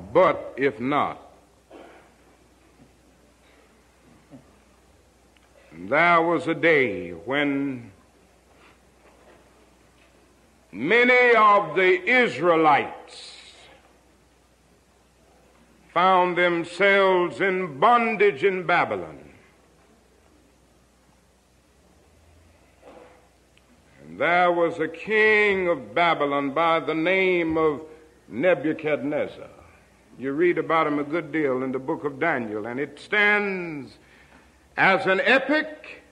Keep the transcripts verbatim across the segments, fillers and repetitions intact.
But if not, there was a day when many of the Israelites found themselves in bondage in Babylon. And there was a king of Babylon by the name of Nebuchadnezzar. You read about him a good deal in the book of Daniel, and it stands as an epic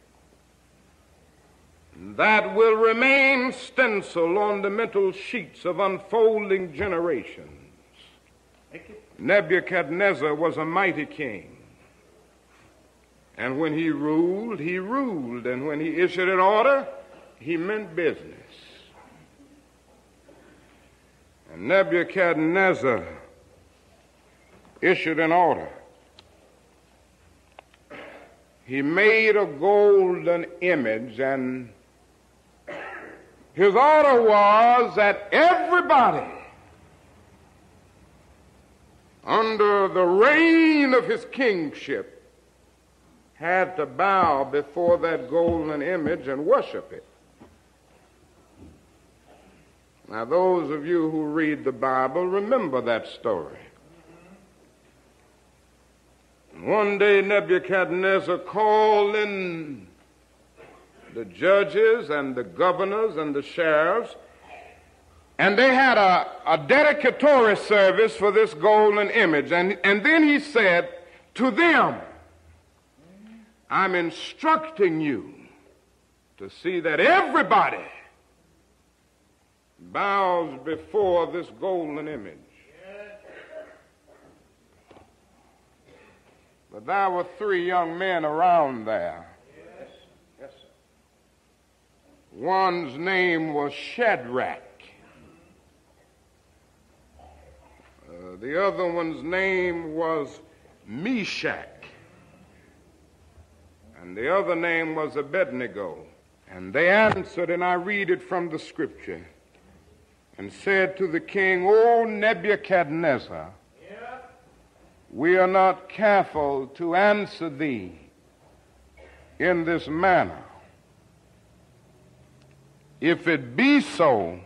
that will remain stenciled on the mental sheets of unfolding generations. Nebuchadnezzar was a mighty king. And when he ruled, he ruled. And when he issued an order, he meant business. And Nebuchadnezzar issued an order. He made a golden image, and his order was that everybody under the reign of his kingship had to bow before that golden image and worship it. Now, those of you who read the Bible remember that story. One day Nebuchadnezzar called in the judges and the governors and the sheriffs, and they had a, a dedicatory service for this golden image. And, and then he said to them, I'm instructing you to see that everybody bows before this golden image. But there were three young men around there. Yes. Yes, sir. One's name was Shadrach. Uh, the other one's name was Meshach. And the other name was Abednego. And they answered, and I read it from the scripture, and said to the king, O Nebuchadnezzar, we are not careful to answer thee in this manner. If it be so,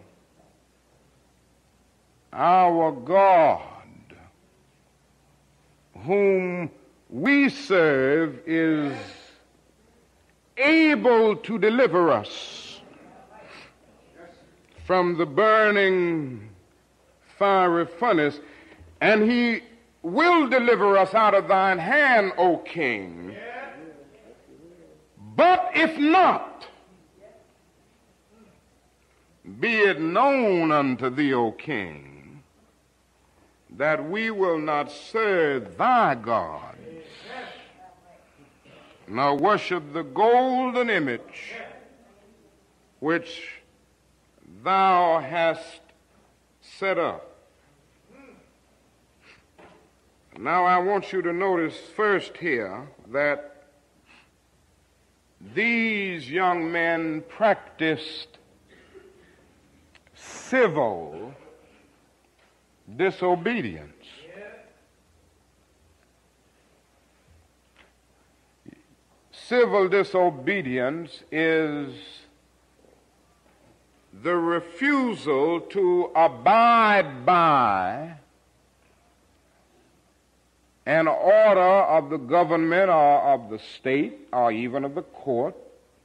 our God, whom we serve, is able to deliver us from the burning fiery furnace, and he will deliver us out of thine hand, O king. But if not, be it known unto thee, O king, that we will not serve thy gods, nor worship the golden image which thou hast set up. Now I want you to notice first here that these young men practiced civil disobedience. Civil disobedience is the refusal to abide by an order of the government or of the state or even of the court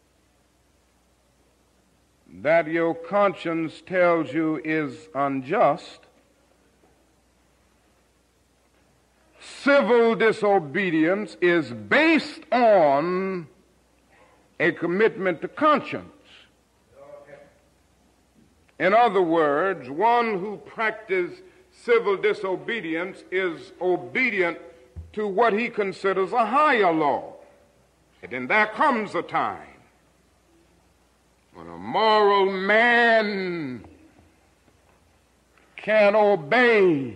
that your conscience tells you is unjust. Civil disobedience is based on a commitment to conscience. In other words, one who practices civil disobedience is obedient to what he considers a higher law. And then there comes a time when a moral man can obey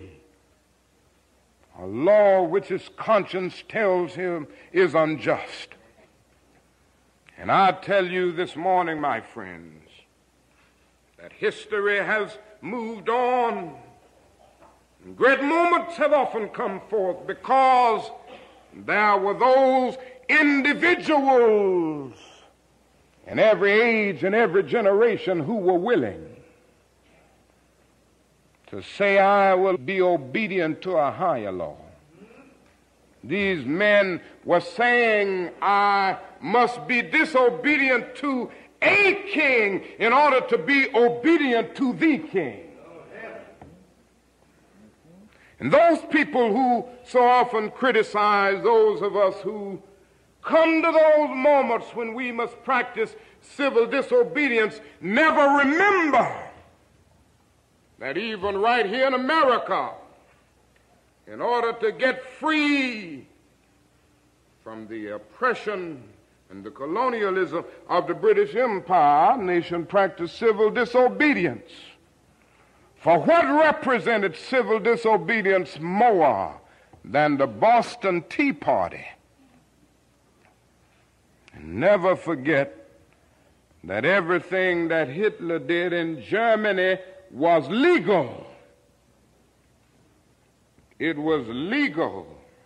a law which his conscience tells him is unjust. And I tell you this morning, my friends, that history has moved on. Great moments have often come forth because there were those individuals in every age and every generation who were willing to say, I will be obedient to a higher law. These men were saying, I must be disobedient to a king in order to be obedient to the king. And those people who so often criticize those of us who come to those moments when we must practice civil disobedience never remember that even right here in America, in order to get free from the oppression and the colonialism of the British Empire, our nation practiced civil disobedience. For what represented civil disobedience more than the Boston Tea Party? And never forget that everything that Hitler did in Germany was legal. It was legal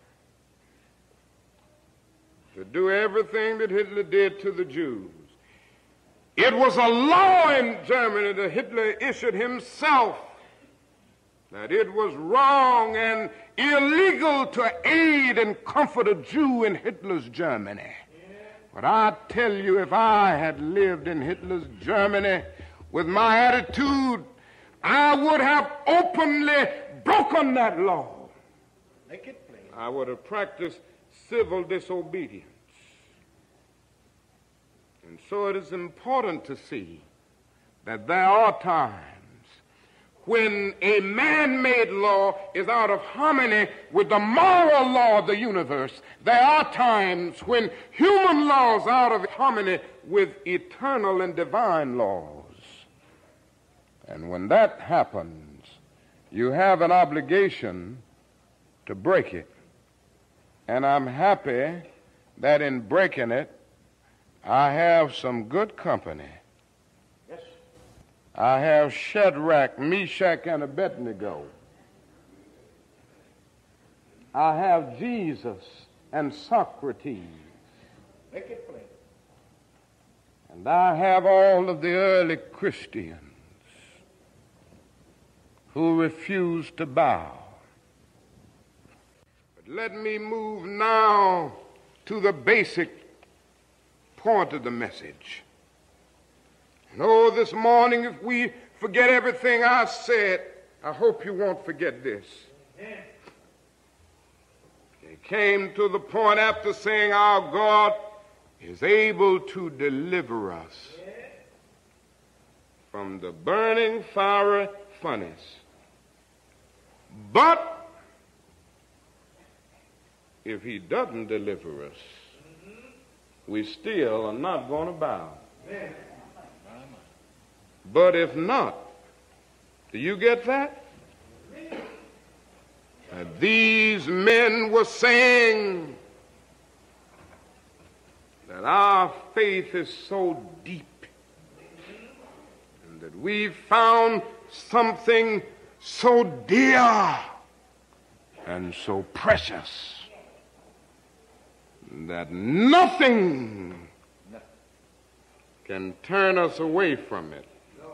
to do everything that Hitler did to the Jews. It was a law in Germany that Hitler issued himself that it was wrong and illegal to aid and comfort a Jew in Hitler's Germany. But I tell you, if I had lived in Hitler's Germany with my attitude, I would have openly broken that law. Make it plain. I would have practiced civil disobedience. And so it is important to see that there are times when a man-made law is out of harmony with the moral law of the universe. There are times when human laws are out of harmony with eternal and divine laws. And when that happens, you have an obligation to break it. And I'm happy that in breaking it, I have some good company. Yes. I have Shadrach, Meshach, and Abednego. I have Jesus and Socrates. Make it plain. And I have all of the early Christians who refused to bow. But let me move now to the basic point of the message. And oh, this morning, if we forget everything I said, I hope you won't forget this. Amen. He came to the point after saying our God is able to deliver us from the burning fiery furnace. But if he doesn't deliver us, we still are not going to bow. But if not, do you get that? Uh, these men were saying that our faith is so deep and that we found something so dear and so precious that nothing can turn us away from it.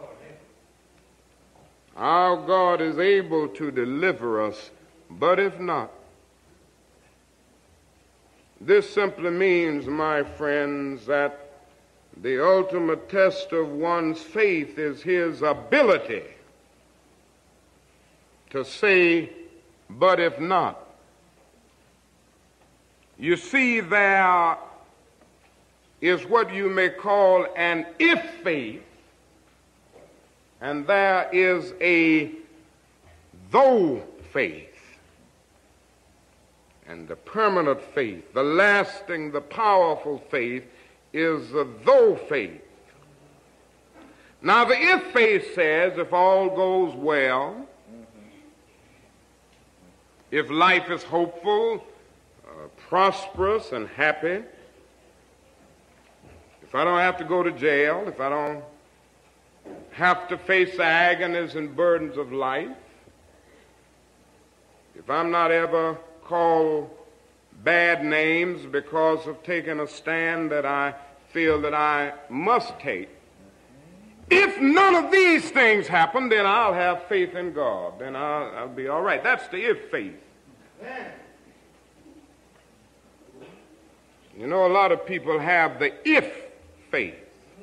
Our God is able to deliver us, but if not, this simply means, my friends, that the ultimate test of one's faith is his ability to say, but if not. You see, there is what you may call an if faith, and there is a though faith. And the permanent faith, the lasting, the powerful faith, is the though faith. Now, the if faith says, if all goes well, if life is hopeful, uh, prosperous, and happy, if I don't have to go to jail, if I don't have to face the agonies and burdens of life, if I'm not ever called bad names because of taking a stand that I feel that I must take, if none of these things happen, then I'll have faith in God. Then I'll, I'll be all right. That's the if faith. You know, a lot of people have the if faith.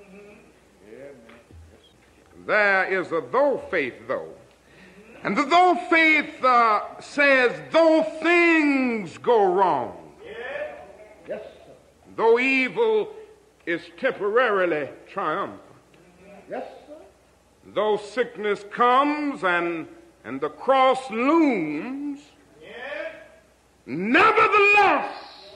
There is a though faith, though. And the though faith uh, says, though things go wrong, yes, sir. Though evil is temporarily triumphant, yes, sir. Though sickness comes and, and the cross looms, yes, nevertheless,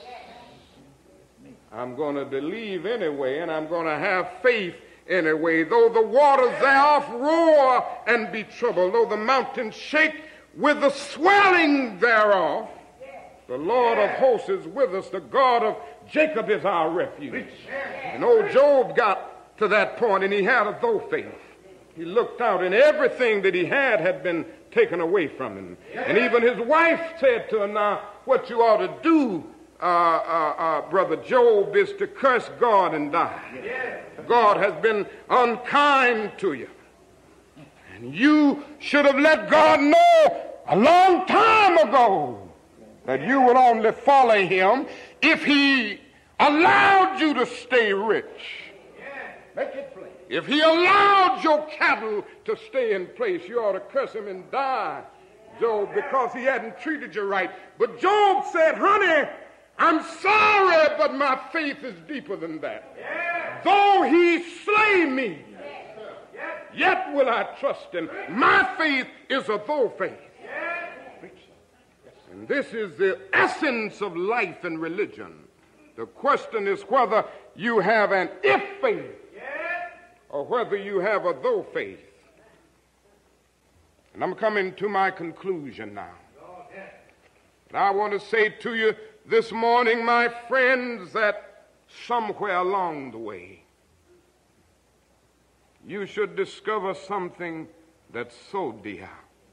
I'm going to believe anyway, and I'm going to have faith anyway. Though the waters thereof roar and be troubled, though the mountains shake with the swelling thereof, the Lord of hosts is with us. The God of Jacob is our refuge. And old Job got to that point, and he had a though faith. He looked out, and everything that he had had been taken away from him. And even his wife said to him, now, what you ought to do, Uh, uh, uh, Brother Job, is to curse God and die. Yeah. God has been unkind to you. And you should have let God know a long time ago that you would only follow him if he allowed you to stay rich. Yeah. Make it plain. If he allowed your cattle to stay in place, you ought to curse him and die, Job, because he hadn't treated you right. But Job said, honey, I'm sorry, but my faith is deeper than that. Yeah. Though he slay me, yeah, yet will I trust him. My faith is a though faith. Yeah. And this is the essence of life and religion. The question is whether you have an if faith, yeah, or whether you have a though faith. And I'm coming to my conclusion now. And I want to say to you this morning, my friends, that somewhere along the way, you should discover something that's so dear,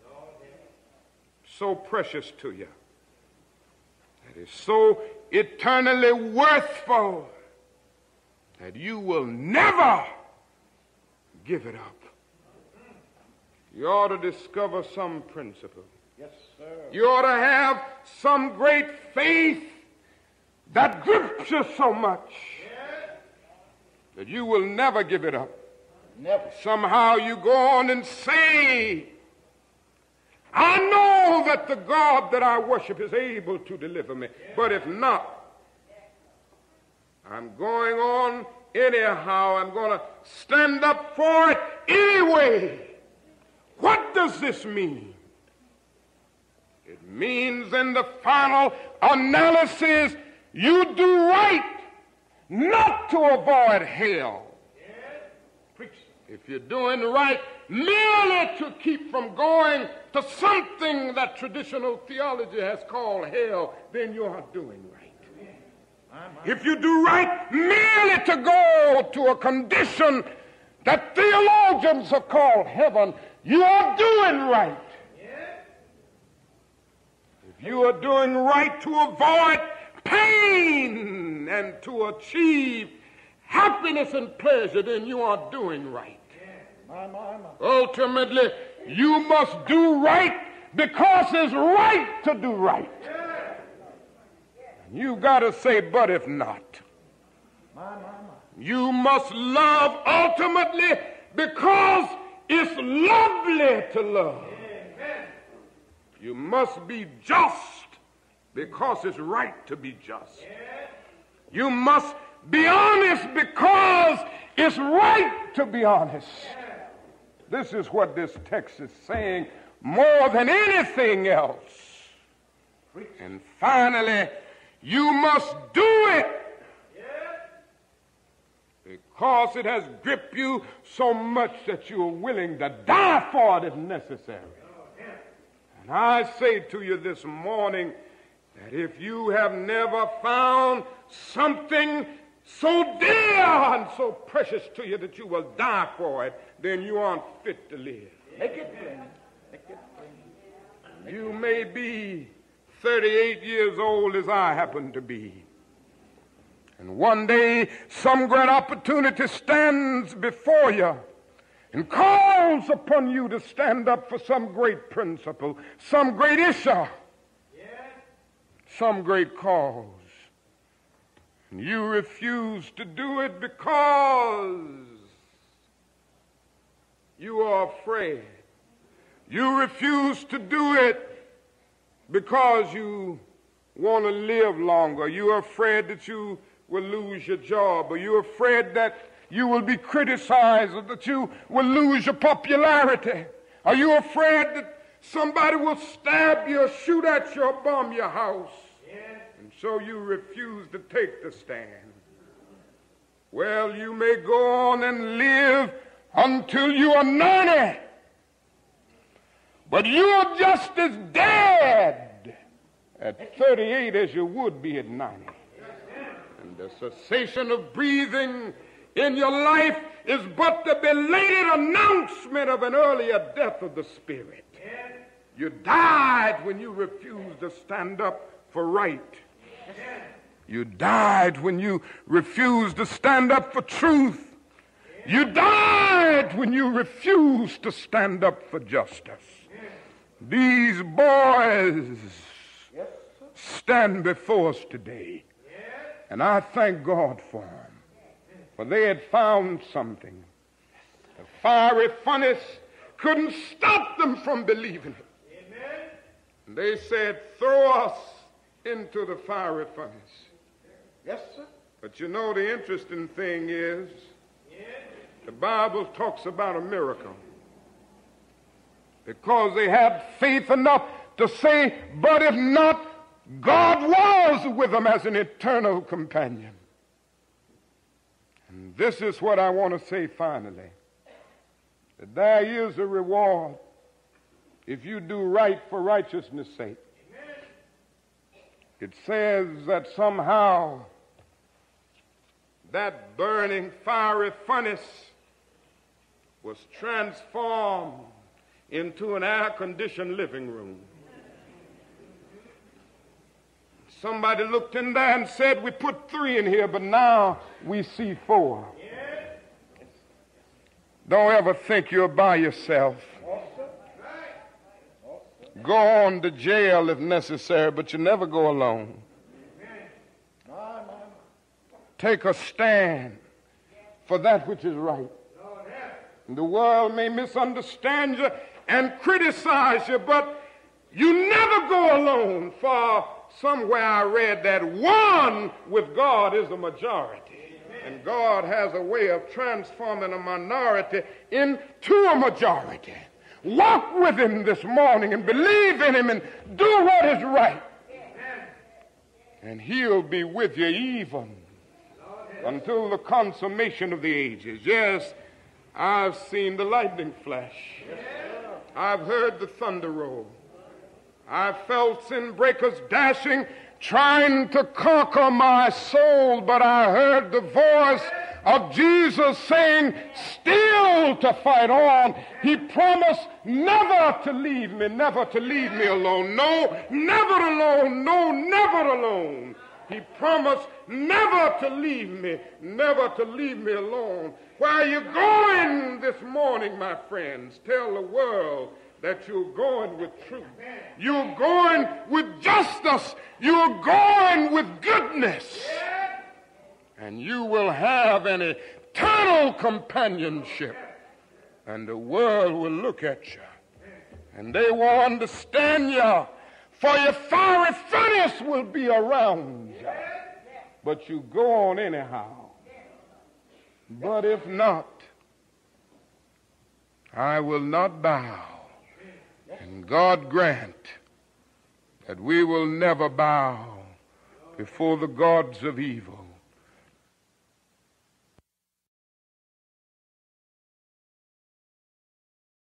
so precious to you, that is so eternally worthful, that you will never give it up. You ought to discover some principle. Yes, sir. You ought to have some great faith that grips you so much, yeah, that you will never give it up. Never. Somehow you go on and say, I know that the God that I worship is able to deliver me. Yeah. But if not, I'm going on anyhow. I'm going to stand up for it anyway. What does this mean? It means in the final analysis, you do right not to avoid hell. Yeah. If you're doing right merely to keep from going to something that traditional theology has called hell, then you are doing right. Yeah. If you do right merely to go to a condition that theologians have called heaven, you are doing right. You are doing right to avoid pain and to achieve happiness and pleasure, then you are doing right. My, my, my. Ultimately, you must do right because it's right to do right. You got to say, but if not. My, my, my. You must love ultimately because it's lovely to love. You must be just because it's right to be just. You must be honest because it's right to be honest. This is what this text is saying more than anything else. And finally, you must do it because it has gripped you so much that you are willing to die for it if necessary. And I say to you this morning that if you have never found something so dear and so precious to you that you will die for it, then you aren't fit to live. Make it plain. Make it plain. You may be thirty-eight years old as I happen to be. And one day some great opportunity stands before you and calls upon you to stand up for some great principle, some great issue, some great cause. And you refuse to do it because you are afraid. You refuse to do it because you want to live longer. You're afraid that you will lose your job, or you're afraid that you will be criticized, or that you will lose your popularity. Are you afraid that somebody will stab you or shoot at you or bomb your house? Yes. And so you refuse to take the stand. Well, you may go on and live until you are ninety, but you're just as dead at thirty-eight as you would be at ninety. And the cessation of breathing in your life is but the belated announcement of an earlier death of the spirit. You died when you refused to stand up for right. You died when you refused to stand up for truth. You died when you refused to stand up for justice. These boys stand before us today, and I thank God for them. For they had found something. The fiery furnace couldn't stop them from believing it. Amen. And they said, throw us into the fiery furnace. Yes, sir. But you know, the interesting thing is, yes, the Bible talks about a miracle. Because they had faith enough to say, but if not, God was with them as an eternal companion. And this is what I want to say finally. That there is a reward if you do right for righteousness' sake. Amen. It says that somehow that burning fiery furnace was transformed into an air-conditioned living room. Somebody looked in there and said, we put three in here, but now we see four. Don't ever think you're by yourself. Go on to jail if necessary, but you never go alone. Take a stand for that which is right. And the world may misunderstand you and criticize you, but you never go alone. For somewhere I read that one with God is a majority. And God has a way of transforming a minority into a majority. Walk with him this morning and believe in him and do what is right. And he'll be with you even until the consummation of the ages. Yes, I've seen the lightning flash. I've heard the thunder roll. I felt sin breakers dashing, trying to conquer my soul, but I heard the voice of Jesus saying, still to fight on. He promised never to leave me, never to leave me alone. No, never alone. No, never alone. He promised never to leave me, never to leave me alone. Where are you going this morning, my friends? Tell the world that you're going with truth. You're going with justice. You're going with goodness. And you will have an eternal companionship. And the world will look at you. And they will understand you. For your fiery furnace will be around you. But you go on anyhow. But if not, I will not bow. And God grant that we will never bow before the gods of evil.